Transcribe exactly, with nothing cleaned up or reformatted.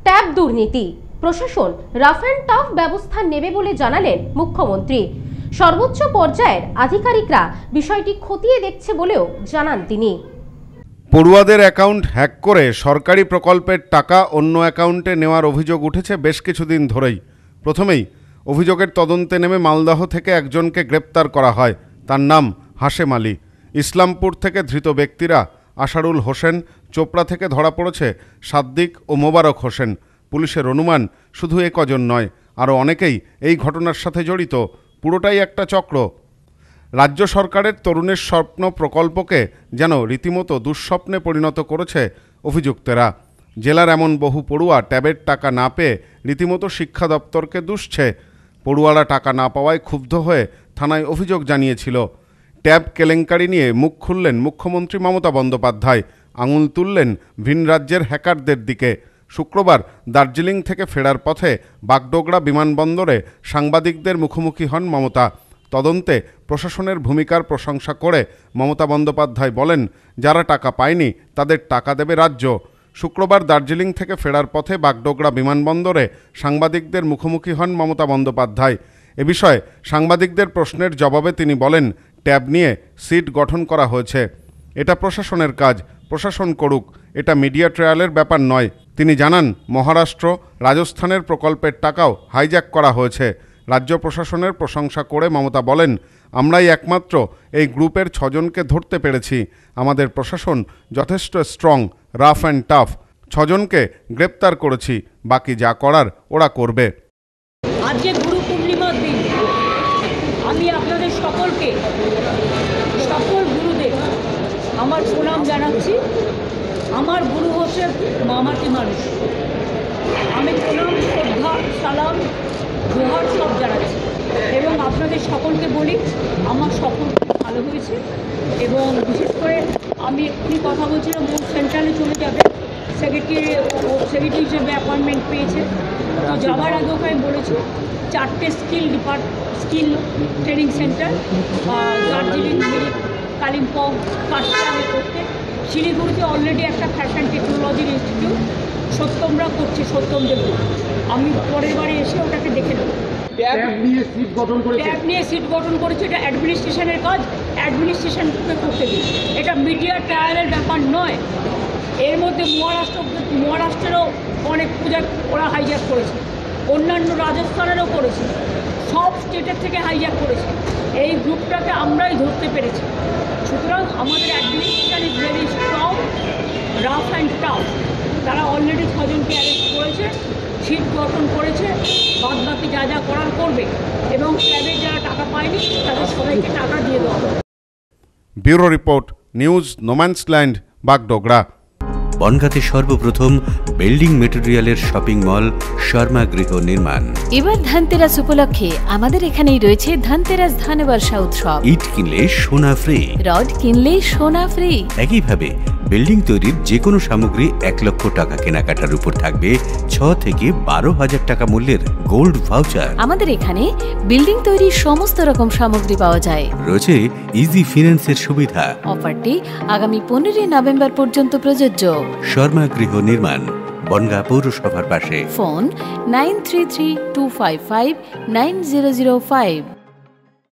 Tab দুর্নীতি, প্রশাসন rough and tough ব্যবস্থা নেবে বলে জানালেন মুখ্যমন্ত্রী। সর্বোচ্চ পর্যায়ের আধিকারিকরা বিষয়টি খতিয়ে দেখছে বলেও জানান তিনি। পড়ুয়াদের অ্যাকাউন্ট হ্যাক করে সরকারি প্রকল্পের টাকা অন্য অ্যাকাউন্টে নেওয়ার অভিযোগ উঠেছে বেশ কিছুদিন ধরেই। প্রথমেই অভিযোগের তদন্তে নেমে মালদহ থেকে একজনকে গ্রেপ্তার করা হয়। তার নাম হাশেম আলী। ইসলামপুর থেকে ধৃত ব্যক্তিরা আশারুল হোসেন, চোপড়া থেকে ধরা পড়েছে সাদ্দিক ও মোবারক হোসেন। পুলিশের অনুমান শুধু এ কজন নয়, আরও অনেকেই এই ঘটনার সাথে জড়িত। পুরোটাই একটা চক্র। রাজ্য সরকারের তরুণের স্বপ্ন প্রকল্পকে যেন রীতিমতো দুঃস্বপ্নে পরিণত করেছে অভিযুক্তেরা। জেলার এমন বহু পড়ুয়া ট্যাবের টাকা না পেয়ে রীতিমতো শিক্ষা দপ্তরকে দুষছে। পড়ুয়ারা টাকা না পাওয়ায় ক্ষুব্ধ হয়ে থানায় অভিযোগ জানিয়েছিল। ট্যাব কেলেঙ্কারি নিয়ে মুখ খুললেন মুখ্যমন্ত্রী মমতা বন্দ্যোপাধ্যায়। আঙুল তুললেন ভিন রাজ্যের হ্যাকারদের দিকে। শুক্রবার দার্জিলিং থেকে ফেরার পথে বাগডোগরা বিমানবন্দরে সাংবাদিকদের মুখোমুখি হন মমতা। তদন্তে প্রশাসনের ভূমিকার প্রশংসা করে মমতা বন্দ্যোপাধ্যায় বলেন, যারা টাকা পায়নি তাদের টাকা দেবে রাজ্য। শুক্রবার দার্জিলিং থেকে ফেরার পথে বাগডোগরা বিমানবন্দরে সাংবাদিকদের মুখোমুখি হন মমতা বন্দ্যোপাধ্যায়। এ বিষয়ে সাংবাদিকদের প্রশ্নের জবাবে তিনি বলেন, ট্যাব নিয়ে সিট গঠন করা হয়েছে। এটা প্রশাসনের কাজ, প্রশাসন করুক, এটা মিডিয়া ট্রায়ালের ব্যাপার নয়। তিনি জানান, মহারাষ্ট্র, রাজস্থানের প্রকল্পের টাকাও হাইজ্যাক করা হয়েছে। রাজ্য প্রশাসনের প্রশংসা করে মমতা বলেন, আমরাই একমাত্র এই গ্রুপের ছজনকে ধরতে পেরেছি। আমাদের প্রশাসন যথেষ্ট স্ট্রং, রাফ অ্যান্ড টাফ। ছজনকে গ্রেপ্তার করেছি, বাকি যা করার ওরা করবে। আজকে গুরু পূর্ণিমার দিন আমি আপনাদের সকলকে, সকল গুরুদের আমার প্রণাম জানাচ্ছি। আমার গুরু হচ্ছে মামাটি মানুষ। আমি প্রণাম, শ্রদ্ধা, সালাম, জোহার সব জানাচ্ছি এবং আপনাদের সকলকে বলি আমার সকল ভালো হয়েছে। এবং বিশেষ করে আমি এক্ষুনি কথা বলছিলাম, ও সেন্ট্রালে চলে যাবে, সেক্রেটারি সেক্রেটারি হিসেবে অ্যাপয়েন্টমেন্ট পেয়েছে। তো যাওয়ার আগে ওকে আমি বলেছি চারটে skill depart skill training centre Darjeeling, Kalimpong, কাশিয়ামে করতে। শিলিগুড়িতে অলরেডি একটা ফ্যাশন টেকনোলজির ইনস্টিটিউট সত্যমরা করছে, সত্যম দেব। আমি পরের বারে এসে ওটাকে দেখে নেব। ট্যাব নিয়ে সিট গঠন করেছে ট্যাব নিয়ে সিট গঠন করেছে এটা অ্যাডমিনিস্ট্রেশনের কাজ, অ্যাডমিনিস্ট্রেশনকে করতে দিন। এটা মিডিয়া ট্রায়ালের ব্যাপার নয়। এর মধ্যে মহারাষ্ট্র মহারাষ্ট্রেরও অনেক পূজা ওরা হাইজ্যাক করেছে, অন্যান্য রাজস্থানেরও করেছে, সব স্টেটের থেকে হাইজ্যাক করেছে। এই গ্রুপটাকে আমরাই ধরতে পেরেছি। সুতরাং আমাদের administration is very strong, rough and tough. তারা অলরেডি ছজনকে অ্যারেস্ট করেছে, সিট গঠন করেছে, বাদ বাকি যা যা করার করবে এবং ট্যাবে যারা টাকা পায়নি তাদের সবাইকে টাকা দিয়ে দেওয়া হবে। Bureau report, news no man's land, Bagdogra. বনগাঁতে সর্বপ্রথম বিল্ডিং মেটেরিয়ালের শপিং মল শর্মা গৃহ নির্মাণ। এবার ধানতেরাস উপলক্ষে আমাদের এখানেই রয়েছে ধানতেরাস ধানবর্ষা উৎসব। ইট কিনলে সোনা ফ্রি, রড কিনলে সোনা ফ্রি। একইভাবে বিল্ডিং তৈরির যে কোনো সামগ্রী এক লক্ষ টাকা কেনাকাটার উপর থাকবে ছ থেকে বারো হাজার টাকা মূল্যের গোল্ড ভাউচার। আমাদের এখানে বিল্ডিং তৈরির সমস্ত রকম সামগ্রী পাওয়া যায়। রয়েছে ইজি ফিন্যান্সের সুবিধা। অফারটি আগামী পনেরোই নভেম্বর পর্যন্ত প্রযোজ্য। শর্মা গৃহ নির্মাণ, বনগাঁ পৌরসভার পাশে। Phone nine three three two five five nine zero zero five.